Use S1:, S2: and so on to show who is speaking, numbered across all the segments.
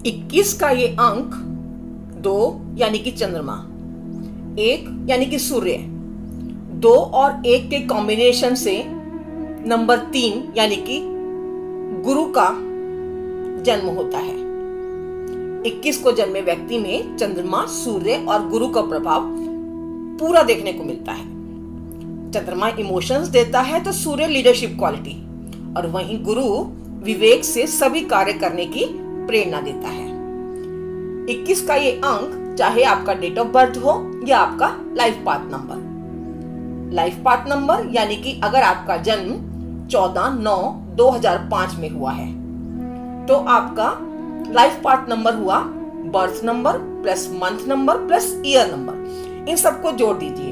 S1: 21 का ये अंक 2 यानी कि चंद्रमा, 1 यानी कि सूर्य, 2 और 1 के कॉम्बिनेशन से नंबर 3 यानी कि गुरु का जन्म होता है। 21 को जन्मे व्यक्ति में चंद्रमा, सूर्य और गुरु का प्रभाव पूरा देखने को मिलता है। चंद्रमा इमोशंस देता है तो सूर्य लीडरशिप क्वालिटी, और वहीं गुरु विवेक से सभी कार्य करने की प्रेरणा देता है। 21 का ये अंक चाहे आपका डेट ऑफ बर्थ हो या आपका life path number. Life path number यानी कि अगर आपका जन्म 14/9/2005 में हुआ है तो आपका लाइफ पाथ नंबर हुआ birth number plus month number plus year number. इन सबको जोड़ दीजिए।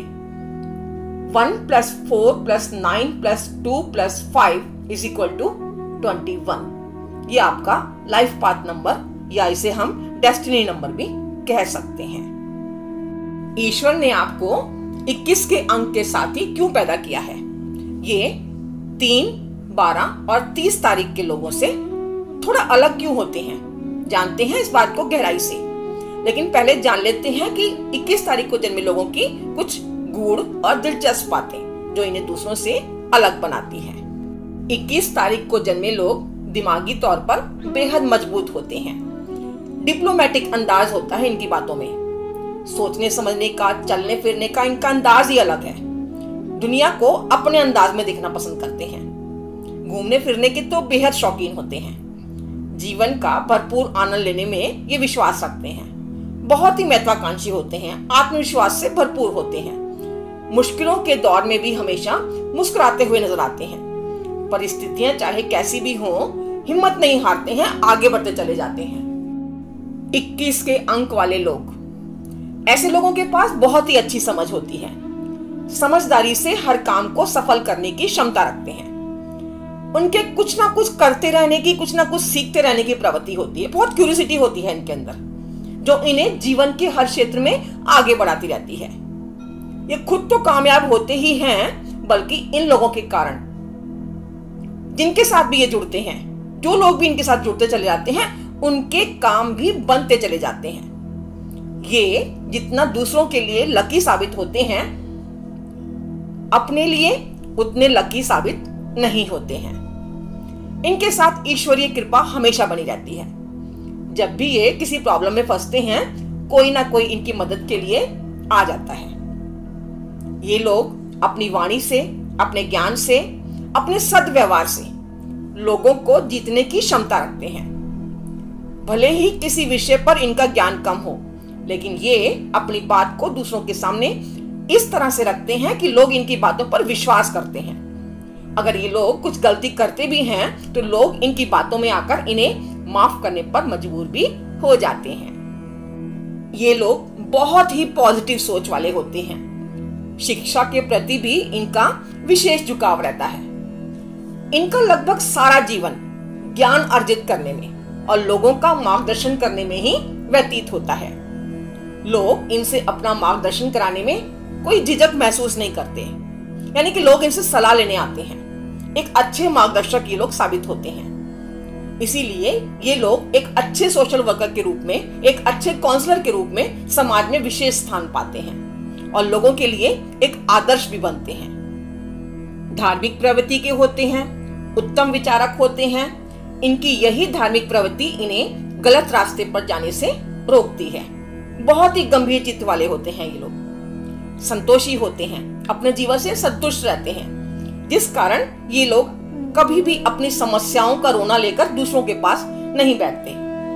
S1: 1 + 4 + 9 + 2 + 5 = 21। ये आपका लाइफ पाथ नंबर या इसे हम डेस्टिनी नंबर भी कह सकते हैं। ईश्वर ने आपको 21 के अंक के साथ ही क्यों पैदा किया है? ये 3, 12 और 30 तारीख के लोगों से थोड़ा अलग क्यों होते हैं? जानते हैं इस बात को गहराई से, लेकिन पहले जान लेते हैं कि 21 तारीख को जन्मे लोगों की कुछ गूढ़ और दिलचस्प बातें जो इन्हें दूसरों से अलग बनाती हैं। 21 तारीख को जन्मे लोग दिमागी तौर पर बेहद मजबूत होते हैं। डिप्लोमेटिक अंदाज होता है इनकी बातों में। सोचने समझने का, चलने फिरने का इनका अंदाज ही अलग है। दुनिया को अपने अंदाज में देखना पसंद करते हैं। घूमने फिरने के तो बेहद शौकीन होते हैं। जीवन का भरपूर आनंद लेने में ये विश्वास रखते हैं। बहुत ही महत्वाकांक्षी होते हैं, आत्मविश्वास से भरपूर होते हैं। मुश्किलों के दौर में भी हमेशा मुस्कुराते हुए नजर आते हैं। परिस्थितियां चाहे कैसी भी हो, हिम्मत नहीं हारते हैं, आगे बढ़ते चले जाते हैं। 21 के अंक वाले लोग, ऐसे लोगों के पास बहुत ही अच्छी समझ होती है। समझदारी से हर काम को सफल करने की क्षमता रखते हैं। उनके कुछ ना कुछ करते रहने की, कुछ ना कुछ सीखते रहने की प्रवृत्ति होती है। बहुत क्यूरियोसिटी होती है इनके अंदर, जो इन्हें जीवन के हर क्षेत्र में आगे बढ़ाती रहती है। ये खुद तो कामयाब होते ही हैं, बल्कि इन लोगों के कारण जिनके साथ भी ये जुड़ते हैं, जो लोग भी इनके साथ जुड़ते चले जाते हैं, उनके काम भी बनते चले जाते हैं। ये जितना दूसरों के लिए लकी साबित होते हैं, अपने लिए उतने लकी साबित नहीं होते हैं। इनके साथ ईश्वरीय कृपा हमेशा बनी रहती है। जब भी ये किसी प्रॉब्लम में फंसते हैं, कोई ना कोई इनकी मदद के लिए आ जाता है। ये लोग अपनी वाणी से, अपने ज्ञान से, अपने सद्व्यवहार से लोगों को जीतने की क्षमता रखते हैं। भले ही किसी विषय पर इनका ज्ञान कम हो, लेकिन ये अपनी बात को दूसरों के सामने इस तरह से रखते हैं कि लोग इनकी बातों पर विश्वास करते हैं। अगर ये लोग कुछ गलती करते भी हैं तो लोग इनकी बातों में आकर इन्हें माफ करने पर मजबूर भी हो जाते हैं। ये लोग बहुत ही पॉजिटिव सोच वाले होते हैं। शिक्षा के प्रति भी इनका विशेष झुकाव रहता है। इनका लगभग सारा जीवन ज्ञान अर्जित करने में और लोगों का मार्गदर्शन करने में ही व्यतीत होता है। लोग इनसे अपना मार्गदर्शन कराने में कोई झिझक महसूस नहीं करते, यानी कि लोग इनसे सलाह लेने आते हैं। एक अच्छे मार्गदर्शक ये लोग साबित होते हैं। इसीलिए ये लोग एक अच्छे सोशल वर्कर के रूप में, एक अच्छे काउंसलर के रूप में समाज में विशेष स्थान पाते हैं और लोगों के लिए एक आदर्श भी बनते हैं। धार्मिक प्रवृत्ति के होते हैं, उत्तम विचारक होते हैं। इनकी यही धार्मिक प्रवृत्ति इन्हें गलत रास्ते पर जाने से रोकती है। बहुत ही गंभीर चित्त वाले होते हैं ये लोग। संतोषी होते हैं, अपने जीवन से संतुष्ट रहते हैं, जिस कारण ये लोग कभी भी अपनी समस्याओं का रोना लेकर दूसरों के पास नहीं बैठते।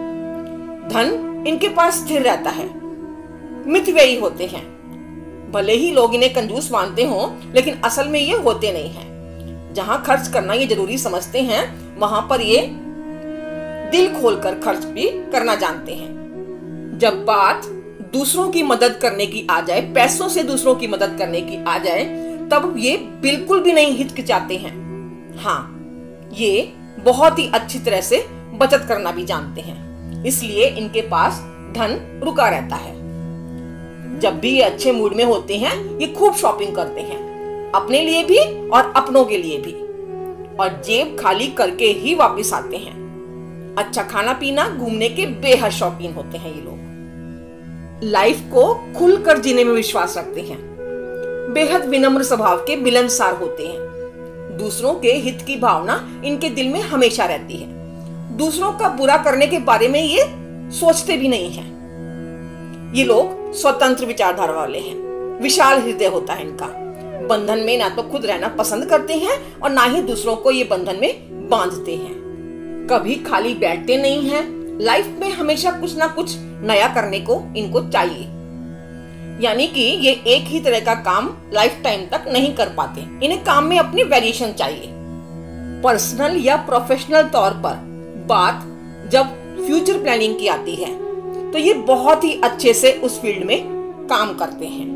S1: धन इनके पास स्थिर रहता है। मितव्ययी होते हैं। भले ही लोग इन्हें कंजूस मानते हों, लेकिन असल में ये होते नहीं हैं। जहां खर्च करना ये जरूरी समझते हैं, वहां पर ये दिल खोलकर खर्च भी करना जानते हैं। जब बात दूसरों की मदद करने की आ जाए, पैसों से दूसरों की मदद करने की आ जाए, तब ये बिल्कुल भी नहीं हिचकिचाते हैं। हाँ, ये बहुत ही अच्छी तरह से बचत करना भी जानते हैं, इसलिए इनके पास धन रुका रहता है। जब भी ये अच्छे मूड में होते हैं, ये खूब शॉपिंग करते हैं, अपने लिए भी और अपनों के लिए भी, और जेब खाली करके ही वापस आते हैं। अच्छा खाना पीना, घूमने के बेहद शौकीन होते हैं ये लोग। लाइफ को खुलकर जीने में विश्वास रखते हैं, बेहद विनम्र स्वभाव के मिलनसार होते हैं। दूसरों के हित की भावना इनके दिल में हमेशा रहती है। दूसरों का बुरा करने के बारे में ये सोचते भी नहीं हैं। ये लोग स्वतंत्र विचारधारा वाले हैं, विशाल हृदय होता है इनका। बंधन में ना तो खुद रहना पसंद करते हैं और ना ही दूसरों को ये बंधन में बांधते हैं। कभी खाली बैठते नहीं हैं। लाइफ में हमेशा कुछ ना कुछ नया करने को इनको चाहिए, यानी कि ये एक ही तरह का काम लाइफ टाइम तक नहीं कर पाते। इन्हें काम में अपनी वेरिएशन चाहिए। पर्सनल या प्रोफेशनल तौर पर बात जब फ्यूचर प्लानिंग की आती है तो ये बहुत ही अच्छे से उस फील्ड में काम करते हैं।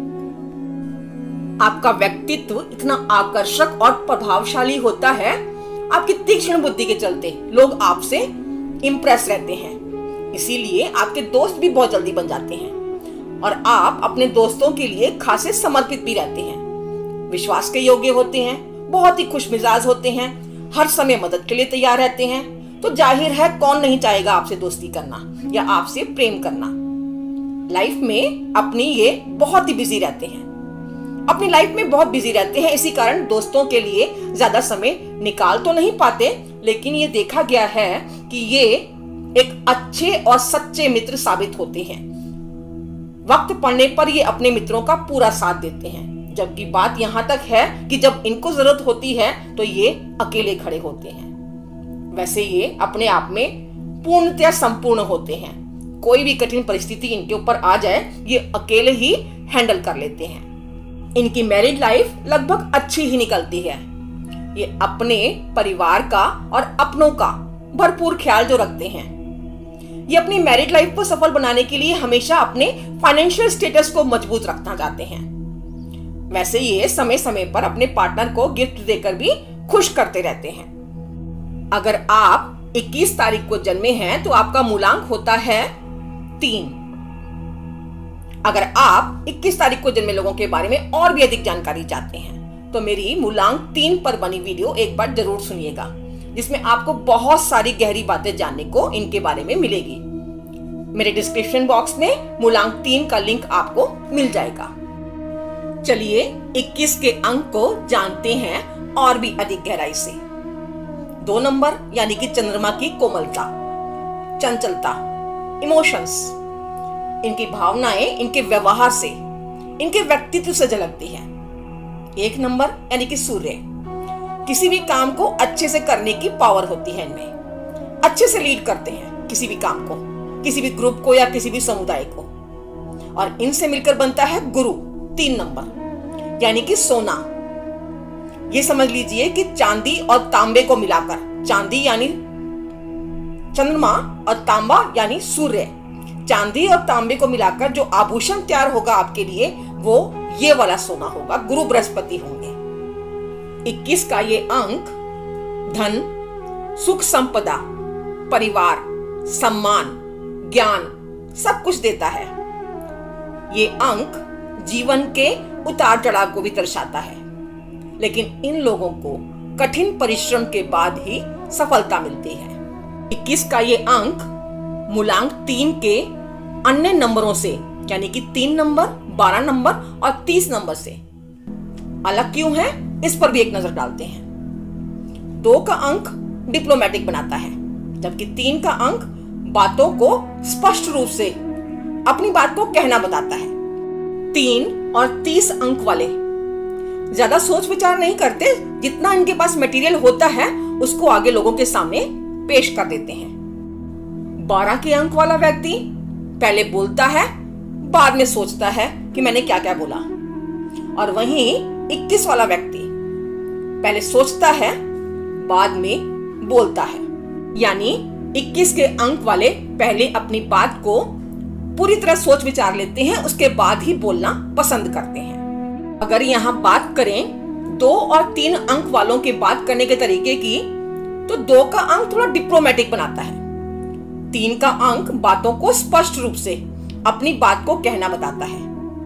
S1: आपका व्यक्तित्व इतना आकर्षक और प्रभावशाली होता है, आपकी तीक्ष्ण बुद्धि के चलते लोग आपसे इंप्रेस रहते हैं। इसीलिए आपके दोस्त भी बहुत जल्दी बन जाते हैं और आप अपने दोस्तों के लिए खासे समर्पित भी रहते हैं। विश्वास के योग्य होते हैं, बहुत ही खुशमिजाज होते हैं, हर समय मदद के लिए तैयार रहते हैं। तो जाहिर है कौन नहीं चाहेगा आपसे दोस्ती करना या आपसे प्रेम करना। लाइफ में अपनी ये बहुत ही बिजी रहते हैं, अपनी लाइफ में बहुत बिजी रहते हैं। इसी कारण दोस्तों के लिए ज्यादा समय निकाल तो नहीं पाते, लेकिन ये देखा गया है कि ये एक अच्छे और सच्चे मित्र साबित होते हैं। वक्त पड़ने पर ये अपने मित्रों का पूरा साथ देते हैं, जबकि बात यहाँ तक है कि जब इनको जरूरत होती है तो ये अकेले खड़े होते हैं। वैसे ये अपने आप में पूर्णतया संपूर्ण होते हैं। कोई भी कठिन परिस्थिति इनके ऊपर आ जाए ये अकेले ही हैंडल कर लेते हैं। इनकी मैरिड लाइफ लगभग अच्छी ही निकलती है। ये अपने परिवार का और अपनों का भरपूर ख्याल जो रखते हैं। ये अपनी मैरिड लाइफ को सफल बनाने के लिए हमेशा अपने फाइनेंशियल स्टेटस को मजबूत रखना चाहते हैं। वैसे ये समय समय पर अपने पार्टनर को गिफ्ट देकर भी खुश करते रहते हैं। अगर आप 21 तारीख को जन्मे हैं तो आपका मूलांक होता है 3। अगर आप 21 तारीख को जन्मे लोगों के बारे में और भी अधिक जानकारी चाहते हैं तो मेरी मूलांक 3 पर बनी वीडियो एक बार जरूर सुनिएगा, जिसमें आपको बहुत सारी गहरी बातें जानने को इनके बारे में मिलेगी। मेरे डिस्क्रिप्शन बॉक्स में मूलांक 3 का लिंक आपको मिल जाएगा। चलिए 21 के अंक को जानते हैं और भी अधिक गहराई से। 2 नंबर यानी कि चंद्रमा की कोमलता, चंचलता, इमोशंस। इनकी भावनाएं इनके व्यवहार से, इनके व्यक्तित्व से झलकती है। 1 नंबर यानी कि सूर्य, किसी भी काम को अच्छे से करने की पावर होती है इनमें। अच्छे से लीड करते हैं किसी भी काम को, किसी भी ग्रुप को या किसी भी समुदाय को। और इनसे मिलकर बनता है गुरु, 3 नंबर यानी कि सोना। ये समझ लीजिए कि चांदी और तांबे को मिलाकर, चांदी यानी चंद्रमा और तांबा यानी सूर्य, चांदी और तांबे को मिलाकर जो आभूषण तैयार होगा आपके लिए वो ये वाला सोना होगा, गुरु बृहस्पति होंगे। 21 का ये अंक धन, सुख संपदा, परिवार, सम्मान, ज्ञान सब कुछ देता है। ये अंक जीवन के उतार चढ़ाव को भी दर्शाता है, लेकिन इन लोगों को कठिन परिश्रम के बाद ही सफलता मिलती है। 21 का ये अंक मूलांक 3 के अन्य नंबरों से यानी कि 3 नंबर, 12 नंबर और 30 नंबर से अलग क्यों है, इस पर भी एक नजर डालते हैं। 2 का अंक डिप्लोमेटिक बनाता है, जबकि 3 का अंक बातों को स्पष्ट रूप से अपनी बात को कहना बताता है। 3 और 30 अंक वाले ज्यादा सोच विचार नहीं करते, जितना इनके पास मटेरियल होता है उसको आगे लोगों के सामने पेश कर देते हैं। 12 के अंक वाला व्यक्ति पहले बोलता है, बाद में सोचता है कि मैंने क्या क्या बोला। और वहीं 21 वाला व्यक्ति पहले सोचता है, बाद में बोलता है। यानी 21 के अंक वाले पहले अपनी बात को पूरी तरह सोच विचार लेते हैं, उसके बाद ही बोलना पसंद करते हैं। अगर यहाँ बात करें 2 और 3 अंक वालों के बात करने के तरीके की, तो 2 का अंक थोड़ा डिप्लोमेटिक बनाता है। 3 का अंक बातों को स्पष्ट रूप से अपनी बात को कहना बताता है।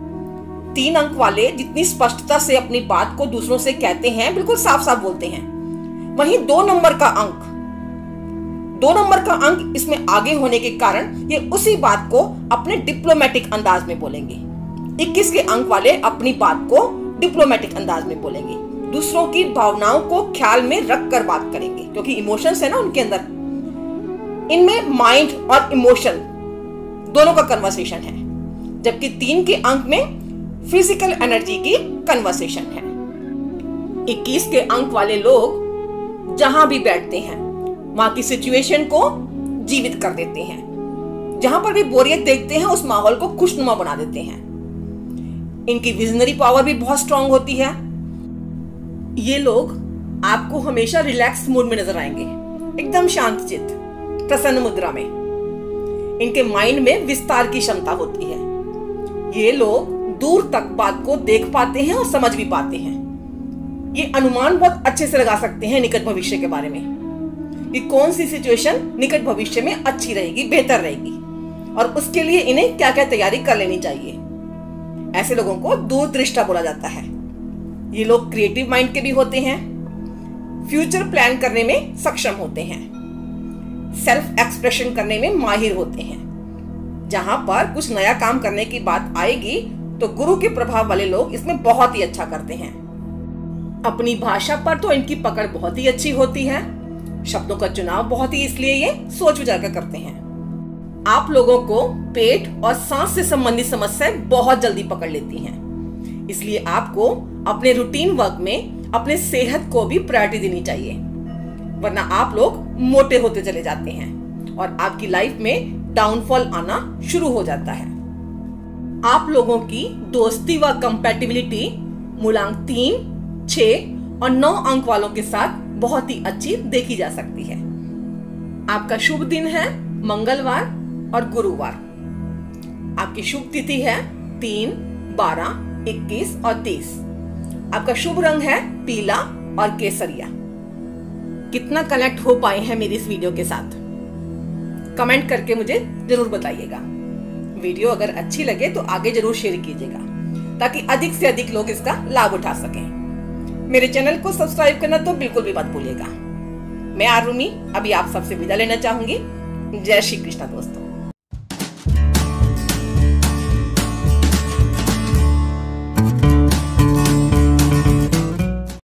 S1: 3 अंक वाले जितनी स्पष्टता से अपनी बात को दूसरों से कहते हैं, बिल्कुल साफ साफ बोलते हैं। वहीं 2 नंबर का अंक 2 नंबर का अंक इसमें आगे होने के कारण ये उसी बात को अपने डिप्लोमेटिक अंदाज में बोलेंगे। 21 के अंक वाले अपनी बात को डिप्लोमेटिक अंदाज में बोलेंगे, दूसरों की भावनाओं को ख्याल में रख कर बात करेंगे, क्योंकि इमोशंस है ना उनके अंदर। इनमें माइंड और इमोशन दोनों का कन्वर्सेशन है, जबकि 3 के अंक में फिजिकल एनर्जी की कन्वर्सेशन है। 21 के अंक वाले लोग जहां भी बैठते हैं वहां की सिचुएशन को जीवित कर देते हैं, जहां पर भी बोरियत देखते हैं उस माहौल को खुशनुमा बना देते हैं। इनकी विजनरी पावर भी बहुत स्ट्रांग होती है। ये लोग आपको हमेशा रिलैक्स मूड में नजर आएंगे, एकदम शांत चित्त, प्रसन्न मुद्रा में। इनके माइंड में विस्तार की क्षमता होती है। ये लोग दूर तक बात को देख पाते हैं और समझ भी पाते हैं। ये अनुमान बहुत अच्छे से लगा सकते हैं निकट भविष्य के बारे में, कि कौन सी सिचुएशन निकट भविष्य में अच्छी रहेगी, बेहतर रहेगी, और उसके लिए इन्हें क्या क्या तैयारी कर लेनी चाहिए। ऐसे लोगों को दूरदृष्टा बोला जाता है। ये लोग क्रिएटिव माइंड के भी होते हैं, फ्यूचर प्लान करने में सक्षम होते हैं, सेल्फ एक्सप्रेशन करने में माहिर होते हैं। जहां पर कुछ नया काम करने की बात आएगी तो गुरु के प्रभाव वाले लोग इसमें बहुत ही अच्छा करते हैं। अपनी भाषा पर तो इनकी पकड़ बहुत ही अच्छी होती है। शब्दों का चुनाव बहुत ही इसलिए ये सोच विचार कर करते हैं। आप लोगों को पेट और सांस से संबंधित समस्याएं बहुत जल्दी पकड़ लेती हैं, इसलिए आपको अपने रूटीन वर्क में अपने सेहत को भी प्रायोरिटी देनी चाहिए, वरना आप लोग मोटे होते चले जाते हैं और आपकी लाइफ में डाउनफॉल आना शुरू हो जाता है। आप लोगों की दोस्ती व कंपैटिबिलिटी मूलांक 3, 6 और 9 अंक वालों के साथ बहुत ही अच्छी देखी जा सकती है। आपका शुभ दिन है मंगलवार और गुरुवार। आपकी शुभ तिथि है 3, 12, 21 और 30। आपका शुभ रंग है पीला और केसरिया। कितना कनेक्ट हो पाए हैं मेरी इस वीडियो के साथ, कमेंट करके मुझे जरूर बताइएगा। वीडियो अगर अच्छी लगे तो आगे जरूर शेयर कीजिएगा, ताकि अधिक से अधिक लोग इसका लाभ उठा सकें। मेरे चैनल को सब्सक्राइब करना तो बिल्कुल भी मत भूलिएगा। मैं आरुणि अभी आप सबसे विदा लेना चाहूंगी। जय श्री कृष्ण दोस्तों।